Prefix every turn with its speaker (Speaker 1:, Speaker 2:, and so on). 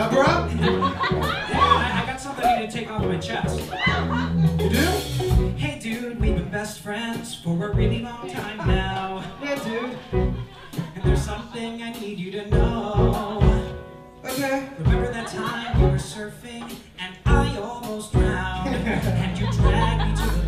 Speaker 1: Yeah, bro?
Speaker 2: Yeah, I got something I need to take off my chest.
Speaker 1: You do?
Speaker 2: Hey dude, we've been best friends for a really long time now.
Speaker 1: Yeah, dude.
Speaker 2: And there's something I need you to know.
Speaker 1: Okay.
Speaker 2: Remember that time we were surfing and I almost drowned? And you dragged me to the